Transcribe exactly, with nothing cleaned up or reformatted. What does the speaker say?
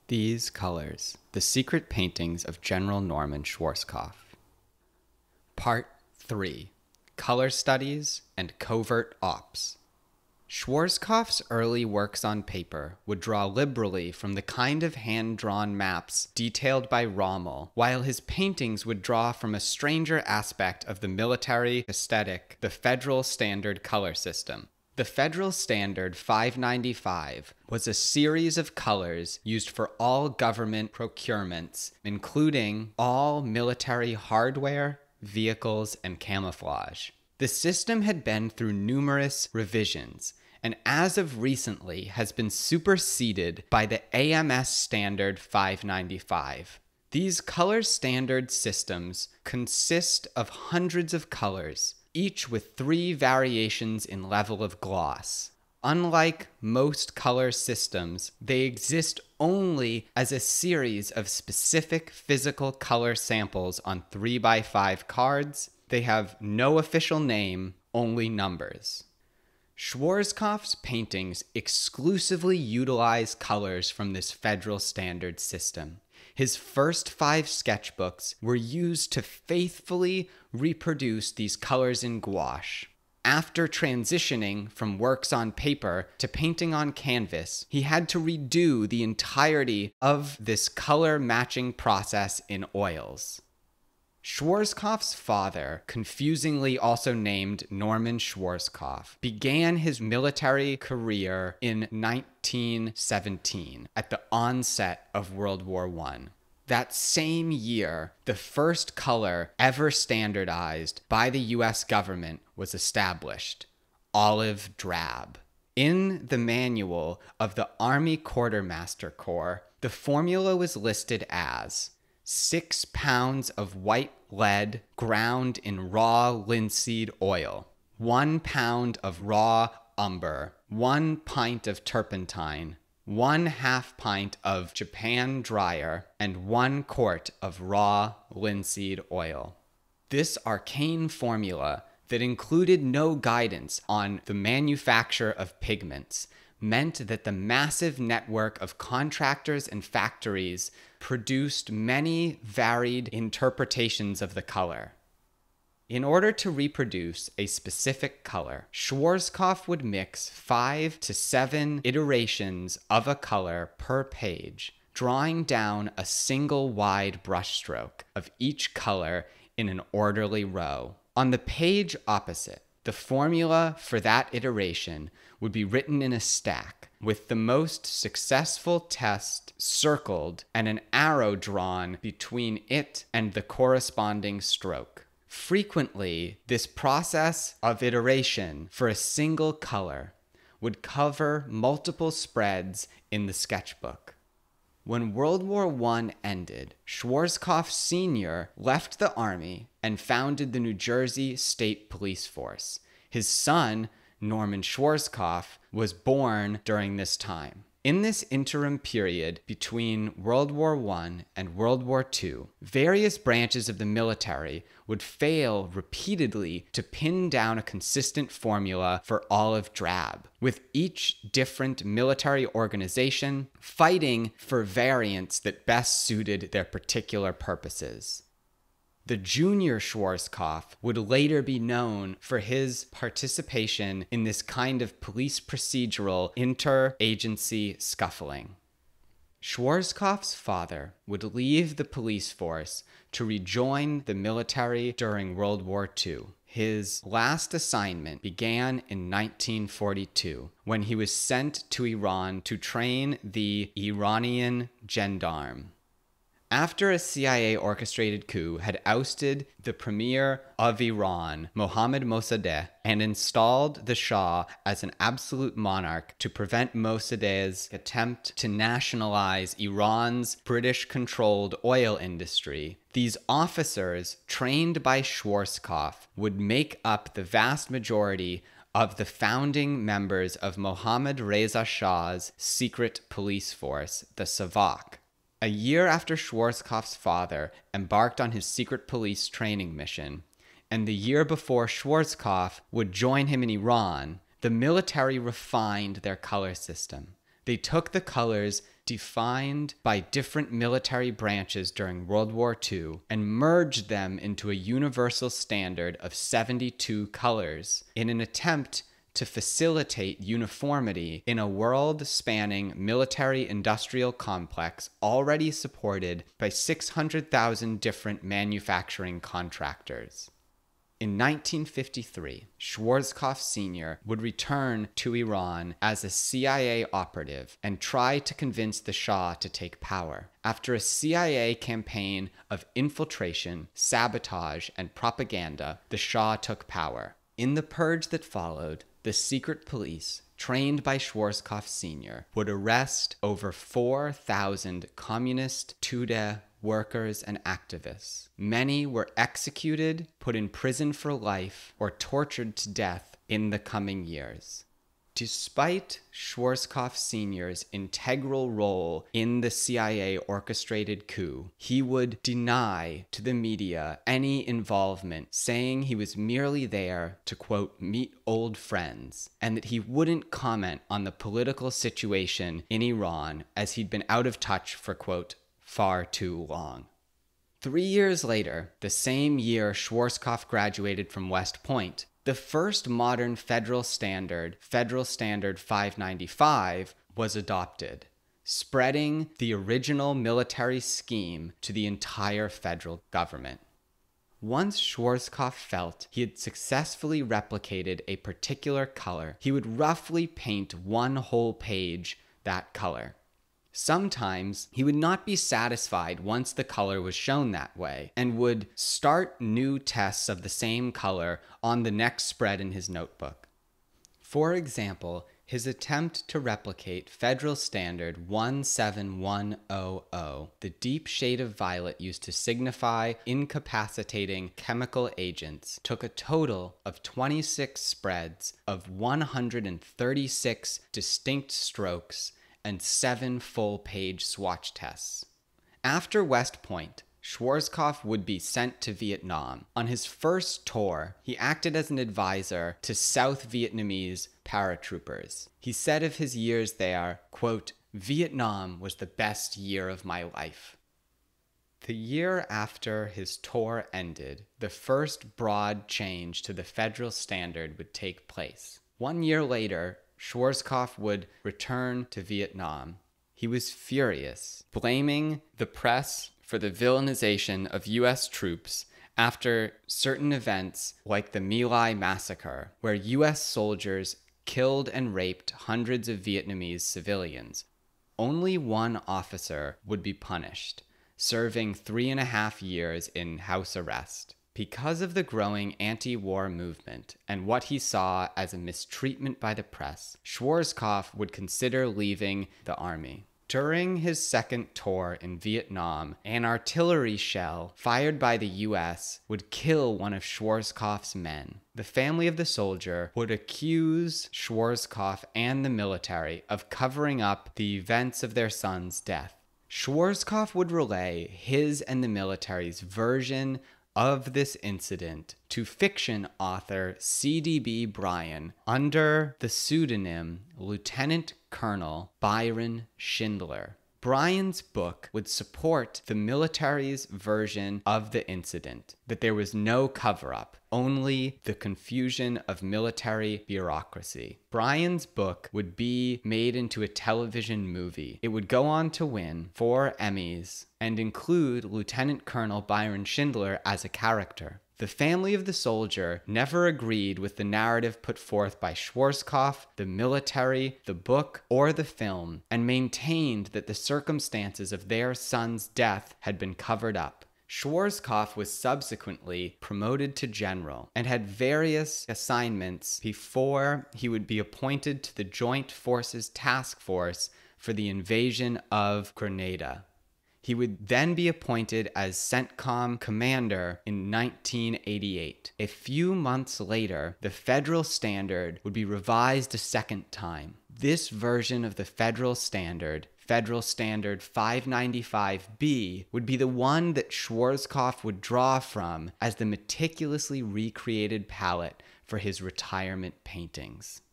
These Colors, The Secret Paintings of General Norman Schwarzkopf. Part three. Color Studies and Covert Ops. Schwarzkopf's early works on paper would draw liberally from the kind of hand-drawn maps detailed by Rommel, while his paintings would draw from a stranger aspect of the military aesthetic, the Federal Standard Color System. The Federal Standard five ninety-five was a series of colors used for all government procurements, including all military hardware, vehicles, and camouflage. The system had been through numerous revisions, and as of recently has been superseded by the A M S Standard five ninety-five. These color standard systems consist of hundreds of colors, each with three variations in level of gloss. Unlike most color systems, they exist only as a series of specific physical color samples on three by five cards. They have no official name, only numbers. Schwarzkopf's paintings exclusively utilize colors from this Federal Standard system. His first five sketchbooks were used to faithfully reproduce these colors in gouache. After transitioning from works on paper to painting on canvas, he had to redo the entirety of this color matching process in oils. Schwarzkopf's father, confusingly also named Norman Schwarzkopf, began his military career in nineteen seventeen at the onset of World War One. That same year, the first color ever standardized by the U S government was established: olive drab. In the manual of the Army Quartermaster Corps, the formula was listed as six pounds of white lead ground in raw linseed oil, one pound of raw umber, one pint of turpentine, one half pint of Japan dryer, and one quart of raw linseed oil. This arcane formula that included no guidance on the manufacture of pigments meant that the massive network of contractors and factories produced many varied interpretations of the color. In order to reproduce a specific color, Schwarzkopf would mix five to seven iterations of a color per page, drawing down a single wide brushstroke of each color in an orderly row. On the page opposite, the formula for that iteration would be written in a stack, with the most successful test circled and an arrow drawn between it and the corresponding stroke. Frequently, this process of iteration for a single color would cover multiple spreads in the sketchbook. When World War One ended, Schwarzkopf Senior left the Army and founded the New Jersey State Police Force. His son, Norman Schwarzkopf, was born during this time. In this interim period between World War One and World War Two, various branches of the military would fail repeatedly to pin down a consistent formula for olive drab, with each different military organization fighting for variants that best suited their particular purposes. The junior Schwarzkopf would later be known for his participation in this kind of police procedural inter-agency scuffling. Schwarzkopf's father would leave the police force to rejoin the military during World War Two. His last assignment began in nineteen forty-two, when he was sent to Iran to train the Iranian gendarme. After a C I A-orchestrated coup had ousted the premier of Iran, Mohammad Mossadegh, and installed the Shah as an absolute monarch to prevent Mossadegh's attempt to nationalize Iran's British-controlled oil industry, these officers, trained by Schwarzkopf, would make up the vast majority of the founding members of Mohammad Reza Shah's secret police force, the Savak. A year after Schwarzkopf's father embarked on his secret police training mission, and the year before Schwarzkopf would join him in Iran, the military refined their color system. They took the colors defined by different military branches during World War Two and merged them into a universal standard of seventy-two colors in an attempt to facilitate uniformity in a world-spanning military-industrial complex already supported by six hundred thousand different manufacturing contractors. In nineteen fifty-three, Schwarzkopf Senior would return to Iran as a C I A operative and try to convince the Shah to take power. After a C I A campaign of infiltration, sabotage, and propaganda, the Shah took power. In the purge that followed, the secret police, trained by Schwarzkopf Senior, would arrest over four thousand communist Tudeh workers and activists. Many were executed, put in prison for life, or tortured to death in the coming years. Despite Schwarzkopf Senior's integral role in the C I A orchestrated coup, he would deny to the media any involvement, saying he was merely there to, quote, meet old friends, and that he wouldn't comment on the political situation in Iran as he'd been out of touch for, quote, far too long. Three years later, the same year Schwarzkopf graduated from West Point, the first modern federal standard, Federal Standard five ninety-five, was adopted, spreading the original military scheme to the entire federal government. Once Schwarzkopf felt he had successfully replicated a particular color, he would roughly paint one whole page that color. Sometimes he would not be satisfied once the color was shown that way and would start new tests of the same color on the next spread in his notebook. For example, his attempt to replicate Federal Standard one seven one hundred, the deep shade of violet used to signify incapacitating chemical agents, took a total of twenty-six spreads of one hundred thirty-six distinct strokes and seven full-page swatch tests. After West Point, Schwarzkopf would be sent to Vietnam. On his first tour, he acted as an advisor to South Vietnamese paratroopers. He said of his years there, quote, "Vietnam was the best year of my life." The year after his tour ended, the first broad change to the federal standard would take place. One year later, Schwarzkopf would return to Vietnam. He was furious, blaming the press for the villainization of U S troops after certain events like the My Lai massacre, where U S soldiers killed and raped hundreds of Vietnamese civilians. Only one officer would be punished, serving three and a half years in house arrest. Because of the growing anti-war movement and what he saw as a mistreatment by the press, Schwarzkopf would consider leaving the army. During his second tour in Vietnam, an artillery shell fired by the U S would kill one of Schwarzkopf's men. The family of the soldier would accuse Schwarzkopf and the military of covering up the events of their son's death. Schwarzkopf would relay his and the military's version of this incident to fiction author C D B Bryan under the pseudonym Lieutenant Colonel Byron Schindler. Bryan's book would support the military's version of the incident, that there was no cover-up, only the confusion of military bureaucracy. Bryan's book would be made into a television movie. It would go on to win four Emmys and include Lieutenant Colonel Byron Schindler as a character. The family of the soldier never agreed with the narrative put forth by Schwarzkopf, the military, the book, or the film, and maintained that the circumstances of their son's death had been covered up. Schwarzkopf was subsequently promoted to general and had various assignments before he would be appointed to the Joint Forces Task Force for the invasion of Grenada. He would then be appointed as CENTCOM commander in nineteen eighty-eight. A few months later, the federal standard would be revised a second time. This version of the federal standard, Federal Standard five ninety-five B, would be the one that Schwarzkopf would draw from as the meticulously recreated palette for his retirement paintings.